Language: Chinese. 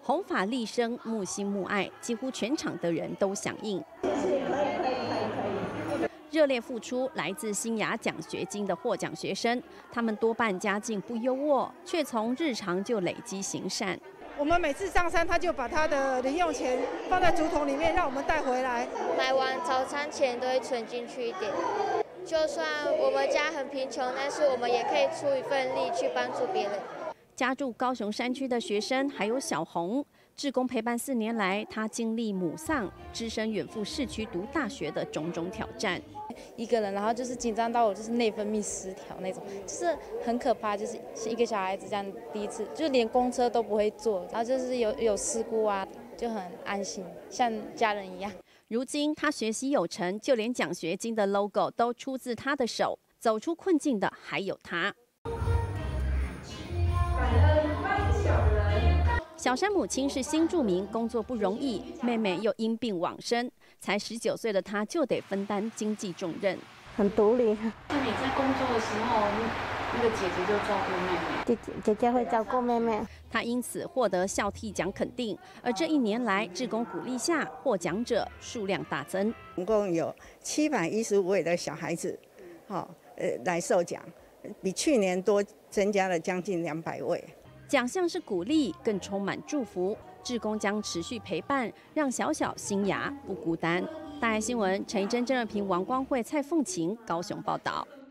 红发立生，木心木爱，几乎全场的人都响应。热烈付出来自新雅奖学金的获奖学生，他们多半家境不优渥，却从日常就累积行善。 我们每次上山，他就把他的零用钱放在竹筒里面，让我们带回来。 买完早餐钱都会存进去一点。就算我们家很贫穷，但是我们也可以出一份力去帮助别人。 家住高雄山区的学生还有小红，志工陪伴4年来，他经历母丧、只身远赴市区读大学的种种挑战。 一个人，然后就是紧张到我就是内分泌失调那种，就是很可怕，就是一个小孩子这样第一次，就连公车都不会坐，然后就是有事故啊，就很安心，像家人一样。 如今他学习有成，就连奖学金的 logo 都出自他的手。走出困境的还有他。小山母亲是新住民，工作不容易，妹妹又因病往生，才19岁的她就得分担经济重任， 很独立。 那你在工作的时候，那个姐姐就照顾妹妹， 姐姐会照顾妹妹。 她因此获得孝悌奖肯定，而这1年来，志工鼓励下，获奖者数量大增， 总共有715位的小孩子，来受奖，比去年多增加了将近200位。 奖项是鼓励，更充满祝福。志工将持续陪伴，让小小新雅不孤单。大爱新闻陈怡贞、郑热平、王光慧、蔡凤琴高雄报道。